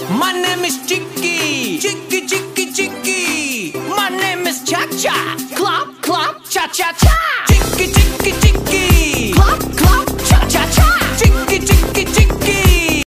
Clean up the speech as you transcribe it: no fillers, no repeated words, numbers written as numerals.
My name is Chicky. Chicky, Chicky, Chicky. My name is Cha Cha. Clap, clap, cha cha cha. Chicky, Chicky, Chicky.